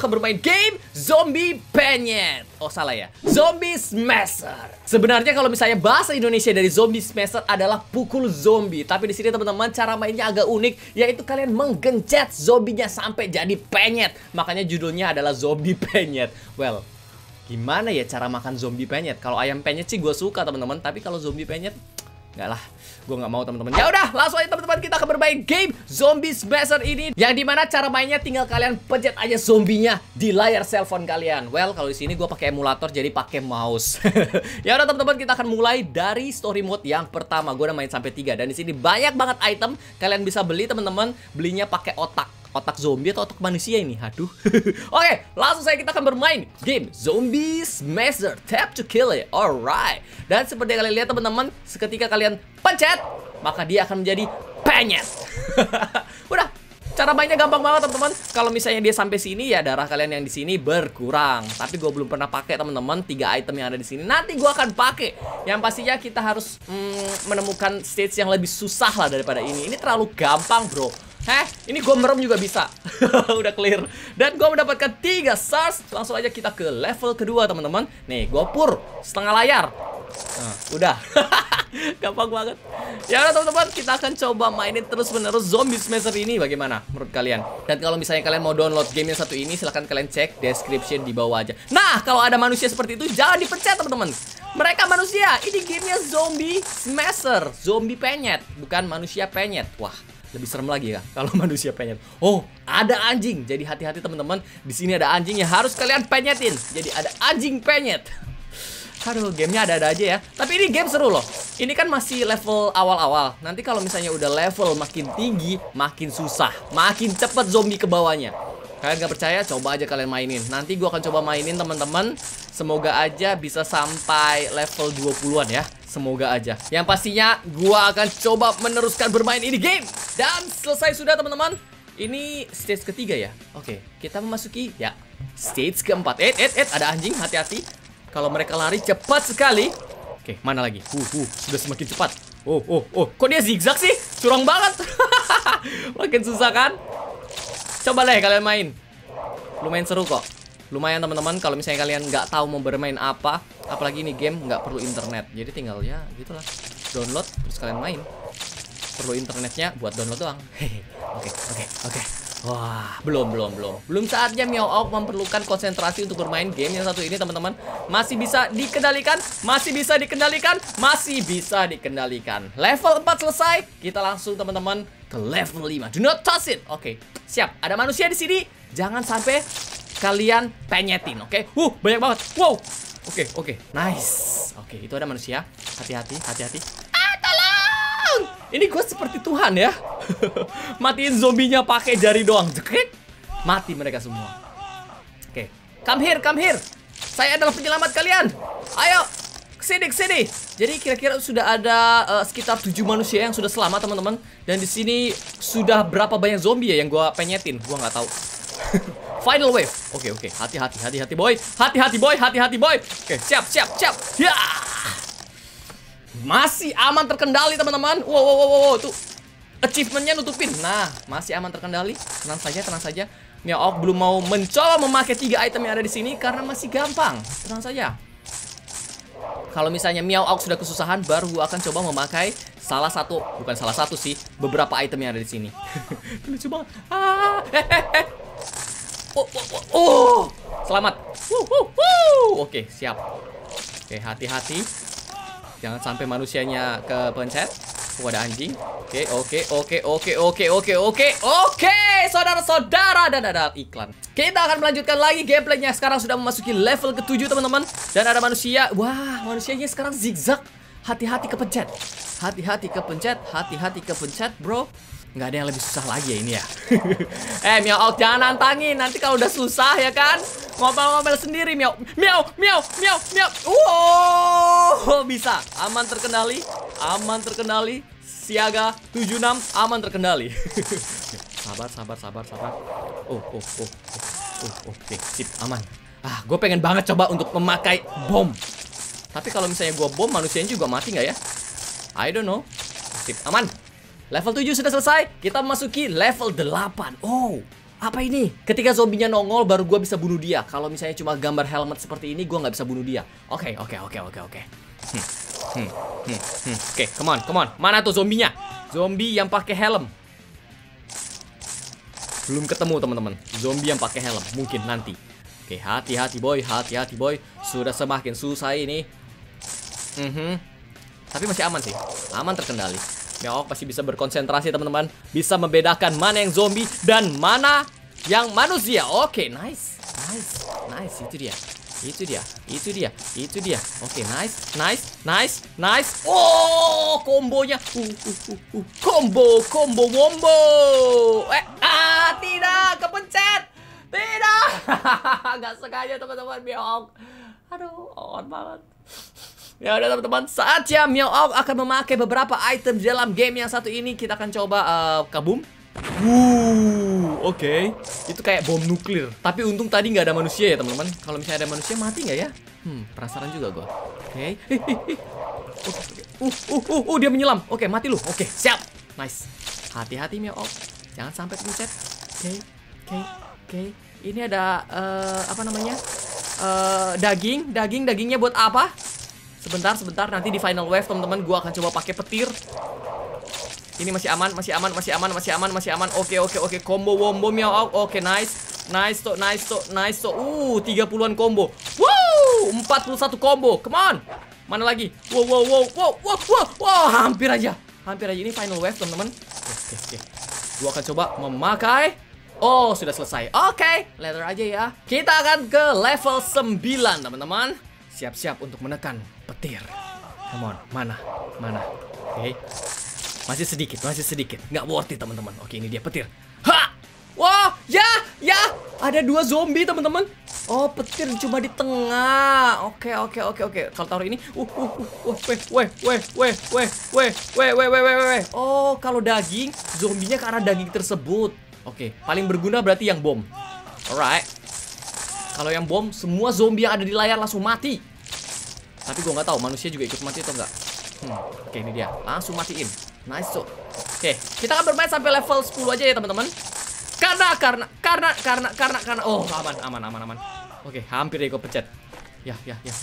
akan bermain game Zombie Penyet. Oh salah ya, Zombie Smasher. Sebenarnya kalau misalnya bahasa Indonesia dari Zombie Smasher adalah pukul zombie. Tapi di sini teman-teman cara mainnya agak unik, yaitu kalian menggencet zombinya sampai jadi penyet. Makanya judulnya adalah Zombie Penyet. Well, gimana ya cara makan zombie penyet? Kalau ayam penyet sih gue suka teman-teman, tapi kalau zombie penyet nggak lah, gue nggak mau teman-teman. Ya udah, langsung aja teman-teman, kita akan bermain game Zombie Smasher ini, yang dimana cara mainnya tinggal kalian pencet aja zombinya di layar cellphone kalian. Well, kalau di sini gue pakai emulator jadi pakai mouse. Ya udah teman-teman, kita akan mulai dari story mode yang pertama. Gue udah main sampai 3 dan di sini banyak banget item kalian bisa beli teman-teman. Belinya pakai otak zombie atau otak manusia ini? Aduh. Oke, langsung saja kita akan bermain game Zombie Smasher. Tap to kill it. Alright. Dan seperti yang kalian lihat teman-teman, seketika kalian pencet, maka dia akan menjadi penyet. Udah, cara mainnya gampang banget teman-teman. Kalau misalnya dia sampai sini ya darah kalian yang di sini berkurang. Tapi gue belum pernah pakai teman-teman 3 item yang ada di sini. Nanti gue akan pakai. Yang pastinya kita harus menemukan stage yang lebih susah lah daripada ini. Ini terlalu gampang bro. Ini gue merem juga bisa. Udah clear. Dan gue mendapatkan 3 stars. Langsung aja kita ke level kedua teman-teman. Nih gue pur setengah layar. Nah, udah. Gampang banget. Ya udah teman-teman, kita akan coba mainin terus-menerus Zombie Smasher ini. Bagaimana menurut kalian? Dan kalau misalnya kalian mau download game yang satu ini, silahkan kalian cek description di bawah aja. Nah, kalau ada manusia seperti itu, jangan dipencet teman-teman. Mereka manusia. Ini gamenya Zombie Smasher, zombie penyet, bukan manusia penyet. Wah, lebih serem lagi ya kalau manusia penyet. Oh, ada anjing. Jadi hati-hati teman-teman. Di sini ada anjing yang harus kalian penyetin. Jadi ada anjing penyet. Aduh, gamenya ada-ada aja ya. Tapi ini game seru loh. Ini kan masih level awal-awal. Nanti kalau misalnya udah level makin tinggi, makin susah, makin cepet zombie ke bawahnya. Kalian gak percaya? Coba aja kalian mainin. Nanti gua akan coba mainin teman-teman. Semoga aja bisa sampai level 20-an ya. Semoga aja. Yang pastinya gua akan coba meneruskan bermain ini game. Dan selesai sudah teman-teman. Ini stage ketiga ya. Oke, kita memasuki ya stage keempat. Ada anjing, hati-hati. Kalau mereka lari cepat sekali. Oke, mana lagi? Sudah semakin cepat. Oh, kok dia zigzag sih? Curang banget. Makin susah kan? Coba deh kalian main. Lumayan seru kok. Lumayan teman-teman, kalau misalnya kalian nggak tahu mau bermain apa, apalagi ini game nggak perlu internet. Jadi tinggal ya gitulah. Download terus kalian main. Perlu internetnya buat download doang. Oke. Wah, belum saatnya Meow Auk memerlukan konsentrasi untuk bermain game yang satu ini teman-teman. Masih bisa dikendalikan. Level 4 selesai. Kita langsung teman-teman ke level 5. Do not touch it. Oke, siap. Ada manusia di sini. Jangan sampai kalian penyetin, oke? Banyak banget. Wow. Oke. Nice. Oke, itu ada manusia. Hati-hati. Ini gue seperti Tuhan ya. Matiin zombinya pakai jari doang. Jekrik. Mati mereka semua. Oke. Come here. Saya adalah penyelamat kalian. Ayo. Kesini. Jadi kira-kira sudah ada sekitar 7 manusia yang sudah selamat teman-teman. Dan di sini sudah berapa banyak zombie ya yang gue penyetin? Gue nggak tahu. Final wave. Oke. Hati-hati boy. Hati-hati boy. Oke, siap. Ya. Masih aman terkendali teman-teman. Wow, tuh achievementnya nutupin. Nah, masih aman terkendali. Tenang saja. Meow Auk belum mau mencoba memakai 3 item yang ada di sini karena masih gampang. Tenang saja. Kalau misalnya Meow Auk sudah kesusahan, baru gua akan coba memakai bukan salah satu sih, beberapa item yang ada di sini. Lucu banget. Selamat. Oke, siap. Oke, hati-hati. Jangan sampai manusianya kepencet. Ada anjing. Oke, saudara-saudara, dan ada iklan. Kita akan melanjutkan lagi gameplaynya. Sekarang sudah memasuki level ke-7 teman-teman. Dan ada manusia. Wah, manusianya sekarang zigzag. Hati-hati kepencet, bro. Nggak ada yang lebih susah lagi ya ini ya. Meow Auk, jangan nantangin. Nanti kalau udah susah ya kan, ngomel-ngomel sendiri. Meow. Wow, bisa. Aman terkendali. Siaga 76, aman terkendali. Sabar. Oke, sip, aman. Gue pengen banget coba untuk memakai bom. Tapi kalau misalnya gue bom, manusianya juga mati nggak ya? I don't know. Sip, aman. Level 7 sudah selesai. Kita memasuki level 8. Oh, Apa ini? Ketika zombinya nongol baru gue bisa bunuh dia. Kalau misalnya cuma gambar helmet seperti ini gue nggak bisa bunuh dia. Oke. Oke, come on. Mana tuh zombinya? Zombie yang pakai helm. Belum ketemu teman-teman. Zombie yang pakai helm. Mungkin nanti. Oke, hati-hati boy. Sudah semakin susah ini. Tapi masih aman sih. Aman terkendali. Meowok masih bisa berkonsentrasi teman-teman. Bisa membedakan mana yang zombie dan mana yang manusia. Oke, nice. Itu dia. Oke, nice. Oh, kombonya. Combo wombo. Tidak, kepencet. Tidak. Gak sengaja teman-teman Meowok. Aduh, on banget. Ya udah teman-teman, saatnya Meowok akan memakai beberapa item dalam game yang satu ini. Kita akan coba kabum. Oke. Itu kayak bom nuklir. Tapi untung tadi nggak ada manusia ya teman-teman. Kalau misalnya ada manusia mati nggak ya? Penasaran juga gue. Oke. Dia menyelam. Oke, mati lu. Oke, siap. Nice. Hati-hati Meowok. Jangan sampai pencet. Oke. Ini ada apa namanya? Dagingnya buat apa? Sebentar, nanti di final wave teman-teman gua akan coba pakai petir. Ini masih aman. Oke. Combo wombo Meowok. Oke, nice. Nice to. 30-an combo. 41 combo. Come on. Mana lagi? Wow, hampir aja. Ini final wave teman-teman. Oke. Gua akan coba memakai. Oh, sudah selesai. Oke, letter aja ya. Kita akan ke level 9 teman-teman. Siap-siap untuk menekan petir. Come on, mana? Oke. Masih sedikit. Nggak worth it teman-teman. Oke, ini dia petir. Ha! Wah, ya. Ada 2 zombie teman-teman. Oh, petir cuma di tengah. Oke. Kalau taruh ini, Oh, kalau daging, zombinya ke arah daging tersebut. Oke, paling berguna berarti yang bom. Alright. Kalau yang bom, semua zombie yang ada di layar langsung mati. Tapi gue nggak tahu manusia juga ikut mati atau enggak. Oke, ini dia. Langsung matiin. Nice tuh. Oke, kita akan bermain sampai level 10 aja ya teman-teman. Karena. Oh, aman. Oke, hampir deh gue pencet. Ya.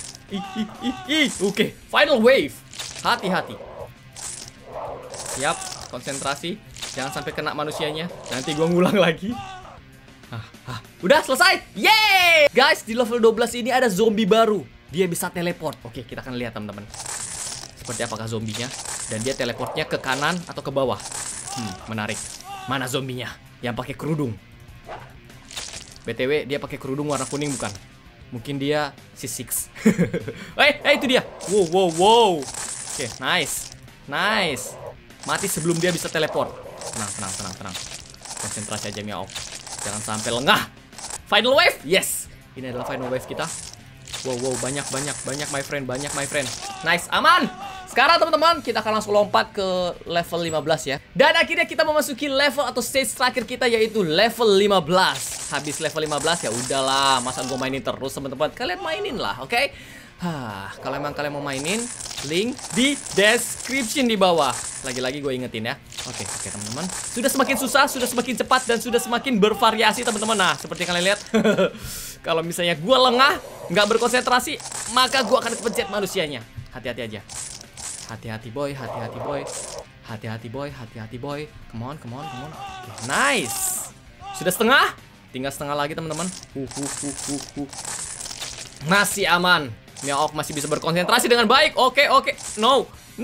Oke, final wave. Hati-hati. Siap, konsentrasi. Jangan sampai kena manusianya. Nanti gue ngulang lagi. Udah selesai. Yeay. Guys, di level 12 ini ada zombie baru. Dia bisa teleport. Oke, kita akan lihat teman-teman. Seperti apakah zombinya. Dan dia teleportnya ke kanan atau ke bawah. Menarik. Mana zombinya? Yang pakai kerudung. BTW, dia pakai kerudung warna kuning bukan? Mungkin dia C6. Itu dia. Wow. Oke, nice. Mati sebelum dia bisa teleport. Tenang. Konsentrasi aja Meowok. Jangan sampai lengah. Final wave. Yes. Ini adalah final wave kita. Wow, banyak my friend. Nice, aman. Sekarang teman-teman, kita akan langsung lompat ke level 15 ya. Dan akhirnya kita memasuki level atau stage terakhir kita, yaitu level 15. Habis level 15 ya udahlah, masa gue mainin terus teman-teman. Kalian mainin lah, oke? Kalau emang kalian mau mainin, link di description di bawah. Lagi-lagi gue ingetin ya. Oke teman-teman. Sudah semakin susah, sudah semakin cepat, dan sudah semakin bervariasi teman-teman. Nah, seperti yang kalian lihat. Kalau misalnya gue lengah, nggak berkonsentrasi, maka gue akan kepencet manusianya. Hati-hati aja. Hati-hati boy. Come on. Okay, nice. Sudah setengah. Tinggal setengah lagi teman-teman. Masih aman. Meowok masih bisa berkonsentrasi dengan baik. Oke. No.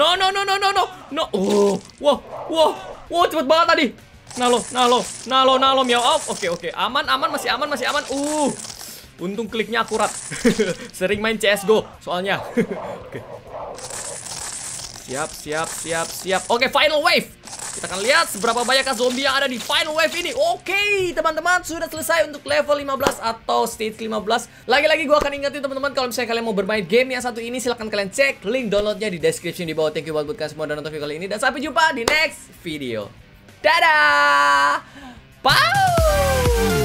Wow, cepet banget tadi. Nalo Meowok. Oke. Aman, masih aman. Untung kliknya akurat. Sering main CS:GO soalnya. Oke. Siap. Oke, final wave. Kita akan lihat seberapa banyak zombie yang ada di final wave ini. Oke, teman-teman, sudah selesai untuk level 15 atau stage 15. Lagi-lagi gue akan ingetin teman-teman, kalau misalnya kalian mau bermain game yang satu ini, silahkan kalian cek link downloadnya di description di bawah. Thank you buat kalian semua dan nonton video kali ini. Dan sampai jumpa di next video. Dadah. Bye.